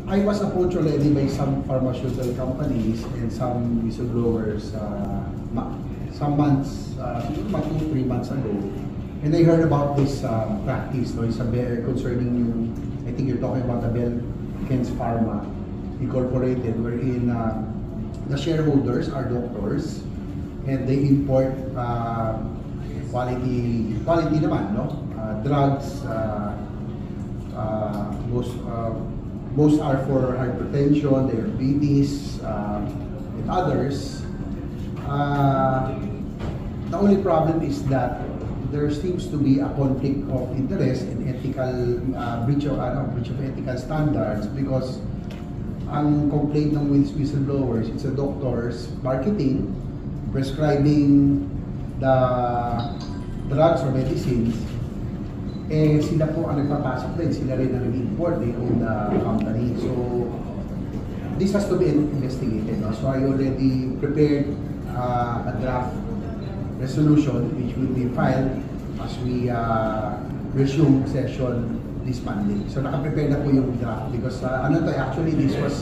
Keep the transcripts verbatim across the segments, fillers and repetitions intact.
I was approached already by some pharmaceutical companies and some whistleblowers uh, some months, uh, about two, three months ago. And I heard about this um, practice, no, it's a very concerning yung, I think you're talking about the Belkens Pharma Incorporated, wherein uh, the shareholders are doctors and they import uh, quality, quality naman, no? Uh, drugs, uh, uh, most, uh, most are for hypertension, diabetes, uh, and others. Uh, the only problem is that there seems to be a conflict of interest and ethical uh, breach of ano, breach of ethical standards, because ang complaint ng whistleblowers, it's a doctors marketing, prescribing the drugs or medicines, eh sila po ang nagpapasok din, sila rin ang nag-import, they own the company. So this has to be investigated, no? So I already prepared uh, a draft resolution which will be filed as we uh, resume session this Monday. So naka-prepare na po yung draft because uh, ano to, actually this was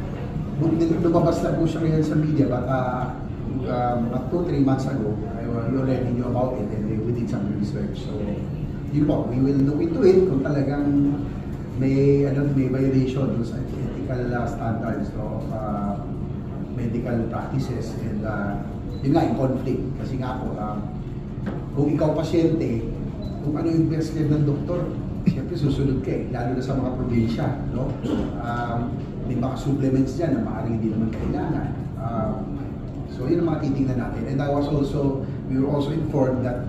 lumabas na po siya ngayon sa media, but uh, um, up to three months ago I already knew about it and we did some research. So yun po, we will look into it kung talagang may ano, may violation dun sa ethical uh, standards of uh, medical practices, and uh, yun nga, yung conflict. Kasi nga po, uh, kung ikaw pasyente, kung ano yung prescribe ng doktor, siyempre susunod ka eh, lalo na sa mga probinsya, no? Um, may mga supplements dyan na maaaring hindi naman kailangan. Um, so yun ang mga titingnan natin. And I was also, we were also informed that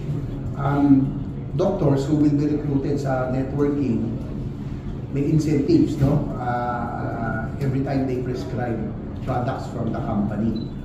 um, doctors who will be recruited sa networking may incentives, no? Uh, uh, every time they prescribe products from the company.